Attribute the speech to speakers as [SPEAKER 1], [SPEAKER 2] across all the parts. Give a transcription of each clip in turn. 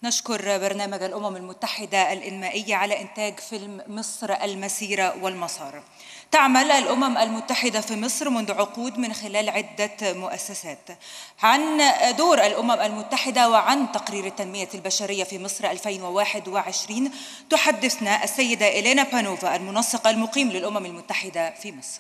[SPEAKER 1] نشكر برنامج الأمم المتحدة الإنمائي على إنتاج فيلم مصر المسيرة والمسار. تعمل الأمم المتحدة في مصر منذ عقود من خلال عدة مؤسسات. عن دور الأمم المتحدة وعن تقرير التنمية البشرية في مصر 2021 تحدثنا السيدة إلينا بانوفا، المنسق المقيم للأمم المتحدة في مصر.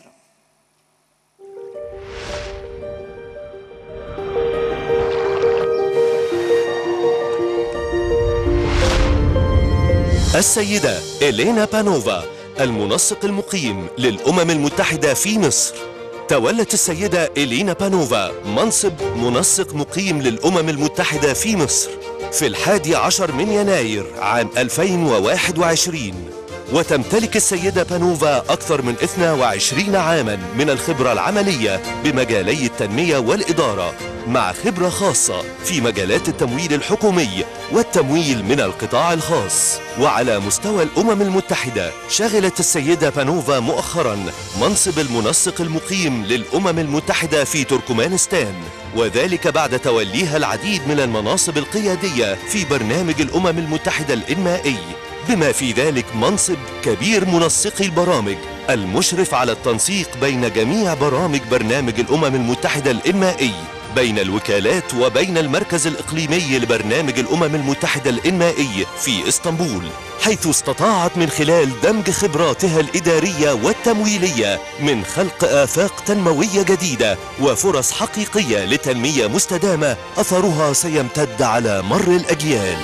[SPEAKER 2] السيدة إلينا بانوفا، المنسق المقيم للأمم المتحدة في مصر. تولت السيدة إلينا بانوفا منصب منسق مقيم للأمم المتحدة في مصر في 11 من يناير عام 2021، وتمتلك السيدة بانوفا أكثر من 22 عاما من الخبرة العملية بمجالي التنمية والإدارة، مع خبرة خاصة في مجالات التمويل الحكومي والتمويل من القطاع الخاص. وعلى مستوى الأمم المتحدة شغلت السيدة بانوفا مؤخرا منصب المنسق المقيم للأمم المتحدة في تركمانستان، وذلك بعد توليها العديد من المناصب القيادية في برنامج الأمم المتحدة الإنمائي، بما في ذلك منصب كبير منسقي البرامج المشرف على التنسيق بين جميع برامج برنامج الأمم المتحدة الإنمائي بين الوكالات وبين المركز الإقليمي لبرنامج الأمم المتحدة الإنمائي في إسطنبول، حيث استطاعت من خلال دمج خبراتها الإدارية والتمويلية من خلق آفاق تنموية جديدة وفرص حقيقية لتنمية مستدامة أثرها سيمتد على مر الأجيال.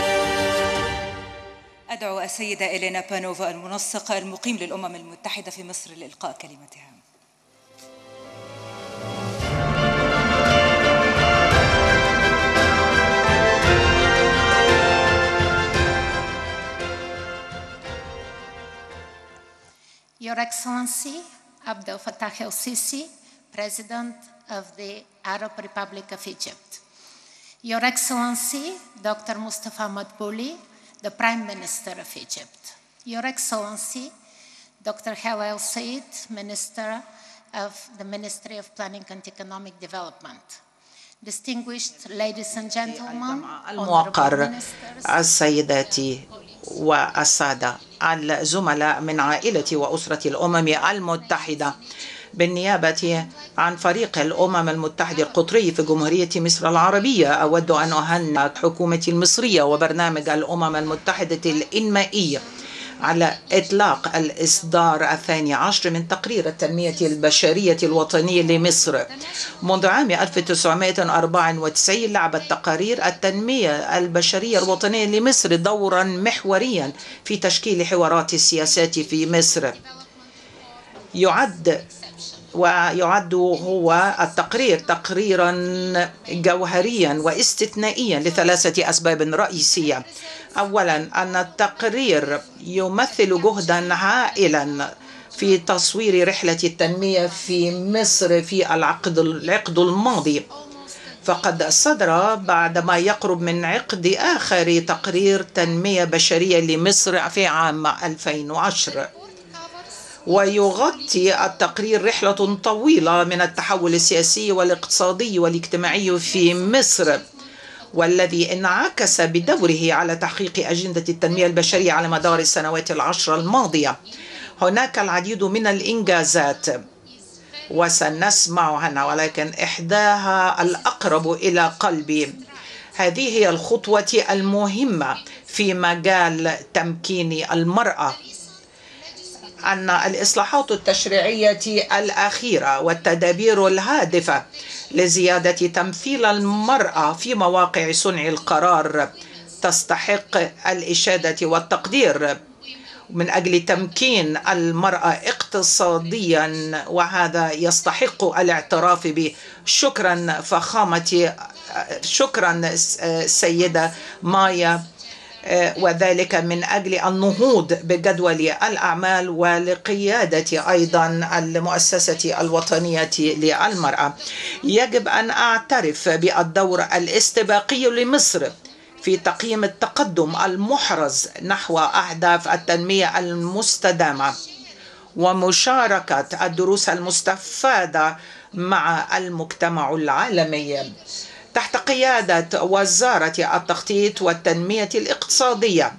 [SPEAKER 1] أدعو السيدة إلينا بانوفا، المنسق المقيم للأمم المتحدة في مصر، لإلقاء كلمتها.
[SPEAKER 3] Your Excellency Abdel Fattah el-Sisi, President of the Arab Republic of Egypt. Your Excellency Dr. Mustafa Madbouli, the Prime Minister of Egypt. Your Excellency Dr. Hala El-Sayed, Minister of the Ministry of Planning and Economic Development. Distinguished ladies and gentlemen,
[SPEAKER 4] الموقر، السيدات والسادة الزملاء من عائلة وأسرة الأمم المتحدة، بالنيابة عن فريق الأمم المتحدة القطري في جمهورية مصر العربية، أود أن أهنئ الحكومة المصرية وبرنامج الأمم المتحدة الإنمائي على إطلاق الإصدار 12 من تقرير التنمية البشرية الوطني لمصر. منذ عام 1994 لعبت تقارير التنمية البشرية الوطنية لمصر دورا محوريا في تشكيل حوارات السياسات في مصر. يعد هو التقرير تقريرا جوهريا واستثنائيا لثلاثة أسباب رئيسية. أولا، أن التقرير يمثل جهدا هائلا في تصوير رحلة التنمية في مصر في العقد الماضي، فقد صدر بعد ما يقرب من عقد آخر تقرير تنمية بشرية لمصر في عام 2010. ويغطي التقرير رحلة طويلة من التحول السياسي والاقتصادي والاجتماعي في مصر، والذي انعكس بدوره على تحقيق أجندة التنمية البشرية على مدار السنوات العشر الماضية. هناك العديد من الإنجازات وسنسمع عنها، ولكن إحداها الأقرب إلى قلبي. هذه هي الخطوة المهمة في مجال تمكين المرأة، أن الإصلاحات التشريعية الأخيرة والتدابير الهادفة لزيادة تمثيل المرأة في مواقع صنع القرار تستحق الإشادة والتقدير من أجل تمكين المرأة اقتصاديا، وهذا يستحق الاعتراف به. شكرا فخامة، شكرا السيدة مايا، وذلك من أجل النهوض بجدول الأعمال ولقيادة أيضا المؤسسة الوطنية للمرأة. يجب أن أعترف بالدور الاستباقي لمصر في تقييم التقدم المحرز نحو أهداف التنمية المستدامة ومشاركة الدروس المستفادة مع المجتمع العالمي. تحت قيادة وزارة التخطيط والتنمية الاقتصادية.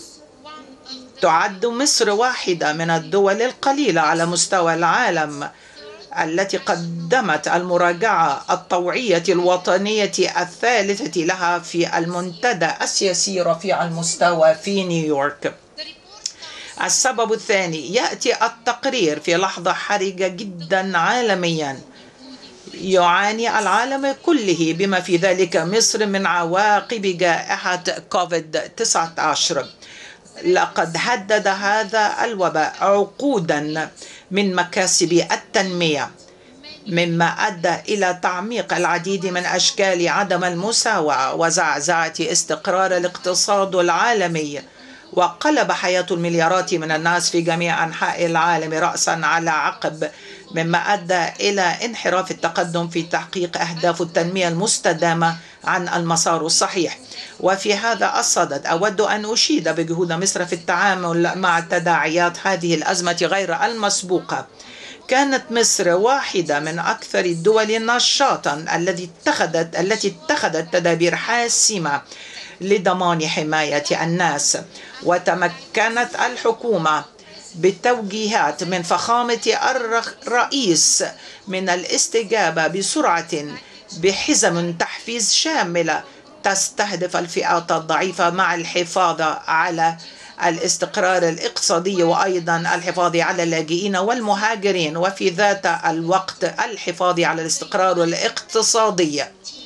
[SPEAKER 4] تعد مصر واحدة من الدول القليلة على مستوى العالم التي قدمت المراجعة الطوعية الوطنية الثالثة لها في المنتدى السياسي رفيع المستوى في نيويورك. السبب الثاني، يأتي التقرير في لحظة حرجة جدا عالميا. يعاني العالم كله بما في ذلك مصر من عواقب جائحة كوفيد-19. لقد هدد هذا الوباء عقودا من مكاسب التنمية، مما أدى إلى تعميق العديد من أشكال عدم المساواة وزعزعة استقرار الاقتصاد العالمي، وقلب حياة المليارات من الناس في جميع أنحاء العالم رأسا على عقب، مما أدى إلى انحراف التقدم في تحقيق أهداف التنمية المستدامة عن المسار الصحيح. وفي هذا الصدد أود أن أشيد بجهود مصر في التعامل مع تداعيات هذه الأزمة غير المسبوقة. كانت مصر واحدة من أكثر الدول نشاطا التي اتخذت تدابير حاسمة لضمان حماية الناس، وتمكنت الحكومة بالتوجيهات من فخامة الرئيس من الاستجابة بسرعة بحزم تحفيز شاملة تستهدف الفئات الضعيفة مع الحفاظ على الاستقرار الاقتصادي، وأيضا الحفاظ على اللاجئين والمهاجرين، وفي ذات الوقت الحفاظ على الاستقرار الاقتصادي.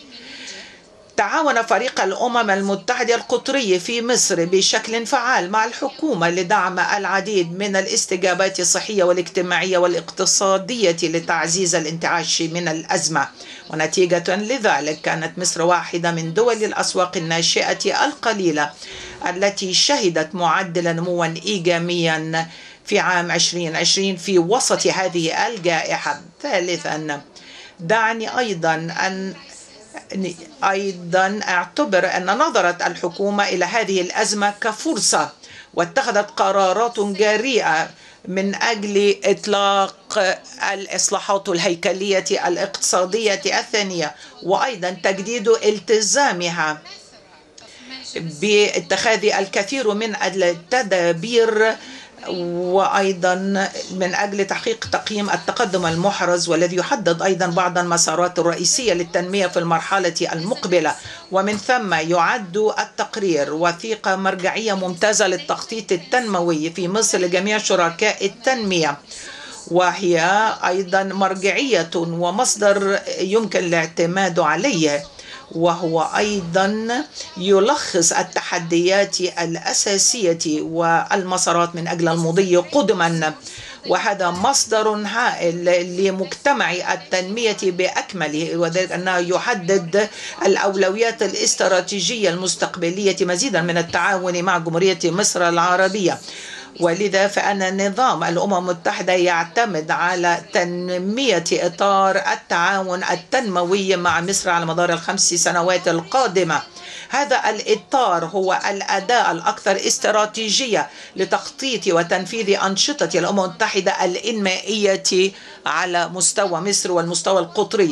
[SPEAKER 4] تعاون فريق الأمم المتحدة القطري في مصر بشكل فعال مع الحكومة لدعم العديد من الاستجابات الصحية والاجتماعية والاقتصادية لتعزيز الانتعاش من الأزمة. ونتيجة لذلك كانت مصر واحدة من دول الأسواق الناشئة القليلة التي شهدت معدل نمو إيجابيا في عام 2020 في وسط هذه الجائحة. ثالثا، دعني أيضا أعتبر أن نظرت الحكومة إلى هذه الأزمة كفرصة، واتخذت قرارات جريئة من أجل إطلاق الإصلاحات الهيكلية الاقتصادية الثانية، وأيضا تجديد التزامها باتخاذ الكثير من التدابير، وأيضا من أجل تحقيق تقييم التقدم المحرز، والذي يحدد أيضا بعض المسارات الرئيسية للتنمية في المرحلة المقبلة. ومن ثم يعد التقرير وثيقة مرجعية ممتازة للتخطيط التنموي في مصر لجميع شركاء التنمية، وهي أيضا مرجعية ومصدر يمكن الاعتماد عليه، وهو أيضا يلخص التحديات الأساسية والمسارات من أجل المضي قدما، وهذا مصدر هائل لمجتمع التنمية بأكمله، وذلك أنه يحدد الأولويات الاستراتيجية المستقبلية مزيدا من التعاون مع جمهورية مصر العربية. ولذا فإن نظام الأمم المتحدة يعتمد على تنمية إطار التعاون التنموي مع مصر على مدار ال5 سنوات القادمة. هذا الإطار هو الأداة الأكثر استراتيجية لتخطيط وتنفيذ أنشطة الأمم المتحدة الإنمائية على مستوى مصر والمستوى القطري.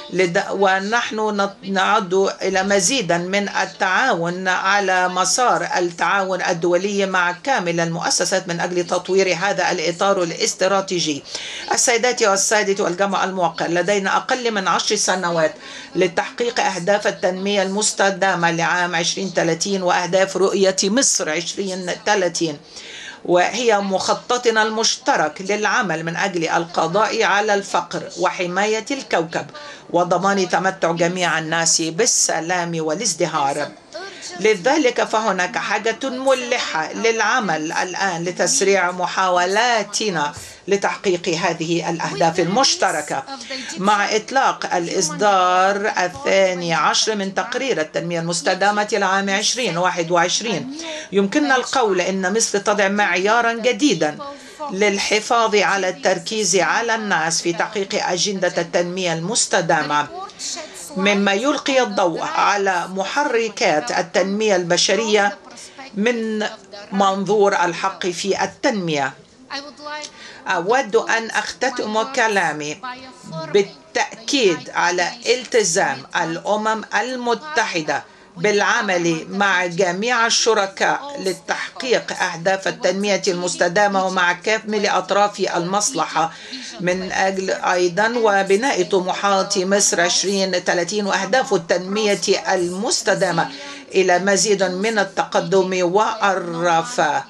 [SPEAKER 4] ونحن نعد إلى مزيدا من التعاون على مسار التعاون الدولي مع كامل المؤسسات من أجل تطوير هذا الإطار الاستراتيجي. السيدات والسادة والجمع الموقر، لدينا أقل من 10 سنوات لتحقيق أهداف التنمية المستدامة لعام 2030 وأهداف رؤية مصر 2030، وهي مخططنا المشترك للعمل من أجل القضاء على الفقر وحماية الكوكب وضمان تمتع جميع الناس بالسلام والازدهار. لذلك فهناك حاجة ملحة للعمل الآن لتسريع محاولاتنا لتحقيق هذه الأهداف المشتركة. مع إطلاق الإصدار 12 من تقرير التنمية المستدامة لعام 2021 يمكننا القول إن مصر تضع معيارا جديدا للحفاظ على التركيز على الناس في تحقيق أجندة التنمية المستدامة، مما يلقي الضوء على محركات التنمية البشرية من منظور الحق في التنمية. أود أن أختتم كلامي التأكيد على التزام الأمم المتحدة بالعمل مع جميع الشركاء لتحقيق أهداف التنمية المستدامة ومع كامل أطراف المصلحة من أجل أيضا وبناء طموحات مصر 2030 وأهداف التنمية المستدامة إلى مزيد من التقدم والرفاه،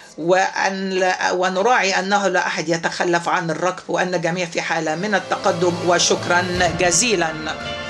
[SPEAKER 4] ونراعي أنه لا أحد يتخلف عن الركب وأن الجميع في حالة من التقدم. وشكرا جزيلا.